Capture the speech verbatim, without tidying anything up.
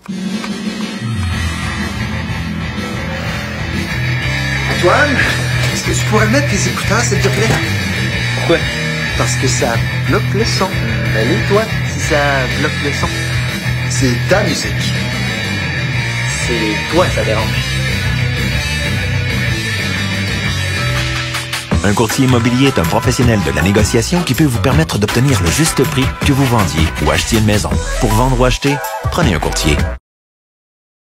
Antoine, est-ce que tu pourrais mettre tes écouteurs, s'il te plaît? Pourquoi? Parce que ça bloque le son. Allez, toi, si ça bloque le son. C'est ta musique. C'est toi, ça dérange. Un courtier immobilier est un professionnel de la négociation qui peut vous permettre d'obtenir le juste prix que vous vendiez ou achetiez une maison. Pour vendre ou acheter, prenez un courtier.